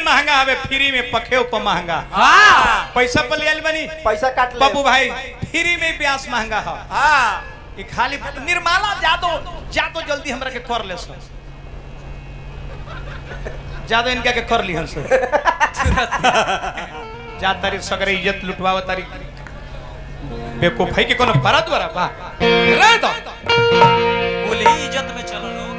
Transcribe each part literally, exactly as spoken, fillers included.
महंगा हवे फ्री में पखे ऊपर महंगा हाँ पैसा पर लियल बनी पैसा काट ले बाबू भाई फ्री में प्यास महंगा है हाँ ये खाली निर्मला जादो जादो जल्दी हमरा के कर ले सो जादो इनका के कर ली हंस जा तारी सगरे इज्जत लुटवावा तारी बेवकूफ है कि कोनो बड़ा द्वारा बा रे तो कुल ही इज्जत में चलो लोग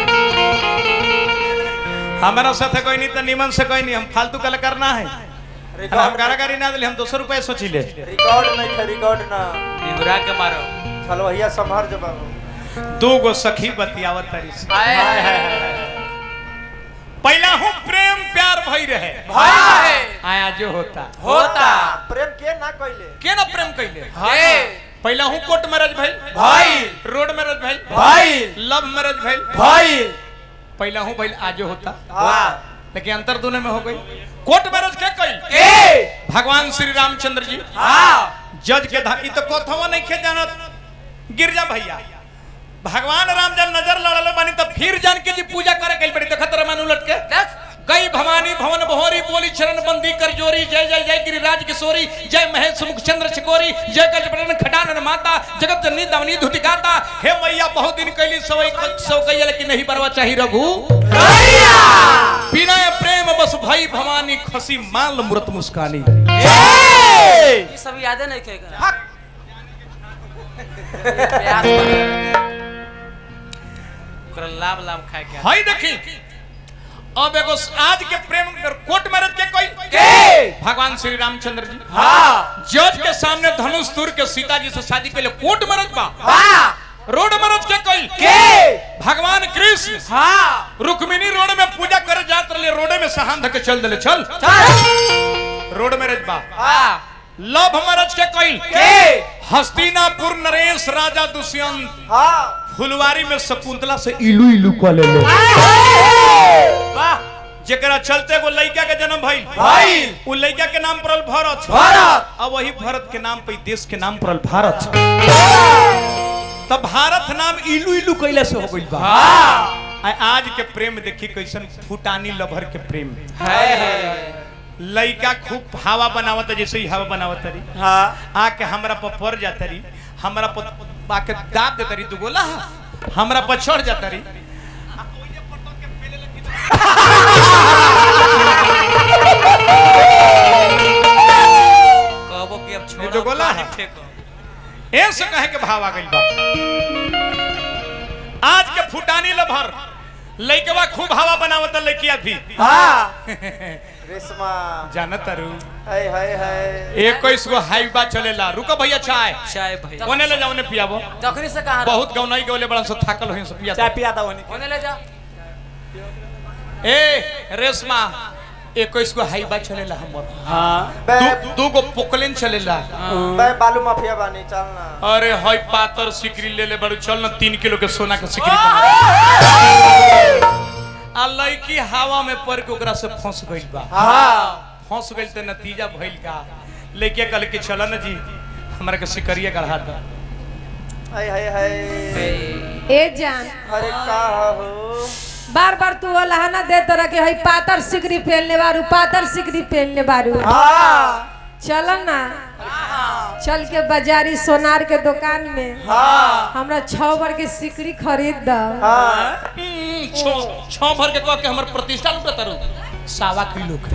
हमारा साथ कोई नहीं तो निमन से कोई नहीं हम फालतू कल करना है हम कारागारी ना दिले हम दो सौ रुपए सोची ले रिकॉर्ड नहीं थे रिकॉर्ड ना निहुरा के मारो चलो भैया संभार जब दो गो सखी बतियावत तारी से हाय हाय पहला हूँ प्रेम प्यार भई रहे हाय आया जो होता होता प्रेम के ना कइले के ना प्रेम कइले हाय पहला हूँ कोर्ट मैरिज भाई भाई रोड मैरिज भाई भाई लव मैरिज भाई भाई पहला हूँ भाई आज होता हां लेकिन अंतर दोनों में हो गई कोर्ट मैरिज के कई के भगवान श्री रामचंद्र जी हाँ जज के धाकी तो कोथवा नहीं खे जानत गिरजा भैया भगवान राम जब नजर लड़ले बानी तो फिर जान के जी पूजा करे गई बड़ी देखत रमानु लटके गई भवानी भवन बहोरी बोली चरण बंदी कर जोरी जय जय जय गिरिराज किशोरी जय महेश मुख चंद्र छिकोरी जय गजबरन खडानन माता जगत जननी दवनी धुति गाता हे मैया बहुत दिन कैली सवई सो गई लेकिन नहीं बरवा चाही रघु भैया बिना प्रेम बस भाई भवानी खसी माल मूरत मुस्कानी ये सब याद नहीं करेगा प्यास कर लाभ लाभ खाए के हाय देखी अब एगो आज के प्रेम कोर्ट मैरिज के कोई के भगवान श्री रामचंद्र जी हाँ जज के सामने धनुष तूर के सीता जी से शादी के लिए कोर्ट मैरिज बा हाँ रोड मैरिज के कोई के भगवान कृष्ण हाँ रुक्मिणी रोड में पूजा करे जात रहे रोडे में सहान धके चल दले चल चल रोड मैरिज बा हाँ लव मैरिज के कोई के हस्तिनापुर नरेश राजा दुष्यंत हां फुलवारी में शकुंतला से इलू इलू क ले ले वाह जेकरा चलते वो लड़का के जन्म भइल भाई उ लड़का के नाम पड़ल भारत भारत अब वही भारत के नाम पे देश के नाम पड़ल भारत तब भारत नाम इलू इलू कैले से हो गइल बा हाँ आज के प्रेम देखी कैसन फुटानी लभर के प्रेम है है लड़का खूब हवा बनावत जैसे ही हवा बनावत रही हां आके हमरा पर पड़ जाता रही हमरा पर आके दाब देता रही दुगोला हमरा पर चढ़ जाता रही कबो कि अब छोड़ दुगोला है ऐसे कहे के भाव आ गइल बा आज के फुटानी लभर लइकवा खूब हवा बनावत लइकिया भी हां रेशमा जानत रू हाय हाय हाय इक्कीस गो हाईवा चलेला रुको भैया चाय चाय भैया कोने ले जाओ ने पियाबो दखनी से कहां बहुत गौनाई गौले बड़ा से थाकल होई से पिया चाय पिया दा ओने होने ले जा ए रेशमा इक्कीस गो हाईवा चलेला हमर हां दू दू गो पोकलेन चलेला बे बालू माफिया बानी चलना अरे हई पातर सिकरी ले ले बड़ू चल ना तीन किलो के सोना के सिकरी बना आ लड़की हवा में पड़ के ओकरा से फंस गइल बा हां फंस गइल त नतीजा भइल का लेके कल के चल न जी हमरा के सिकरिया गढ़ा द हाय हाय हाय ए जान अरे का हो बार बार तू लहाना दे तरह के हई पातर सिकरी पहनने बारू पातर सिकरी पहनने बारू हां चल ना चल के बाजारी सोनार के दुकान में हां हमरा छह भर के सिकरी खरीद द हां छो छो भर के कह के हमर प्रतिष्ठा लुटा तरू सावा किलो के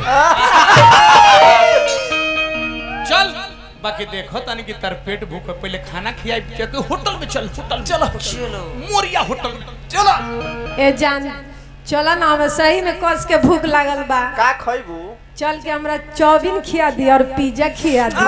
चल बाकी देखो तनी कि तर पेट भूख पहले खाना खियाई के होटल में चल होटल चलो चलो मोरिया होटल में चलो ए जान चल ना हमें सही में कस के भूख लागल बा का खइबू चल के हमरा चौबिन खिया दी और पिज्जा खिया दी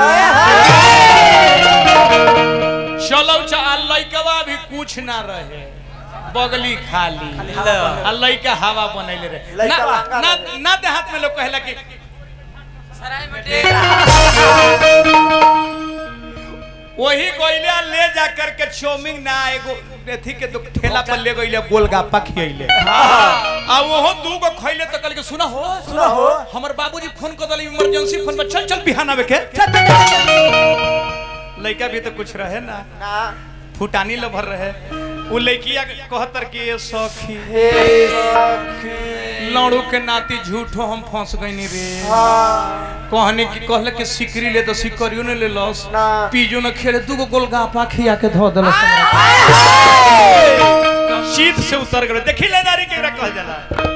चलो चा लइकवा भी कुछ ना रहे बगली खाली आ लइका हवा बनैले रहे ना ना ना देहात में लोग कहला कि सराय में डेरा वही गोइले ले जा करके चौमिंग ना एगो एथी के दो ठेला पर ले गइले गोलगप्पा खियैले हां आ ओहो दू गो खइले त कल के सुना हो सुना हो हमर बाबूजी फोन क दले इमरजेंसी फोन में चल चल बिहान आवे के लइका भी तो कुछ रहे ना ना फुटानी लभर रहे उ लइकिया कहतर कि ए सखी हे सखी लड़ू के नाती झूठो हम फंस गईनी रे हाँ कहने की कहले कि सिकरी ले तो सिकरियो ने ले लस ना पीजो न खेले दू गो गोलगापा खिया के धो दलस शीत से उतर गए देखी ले नारी केकरा कहल जाला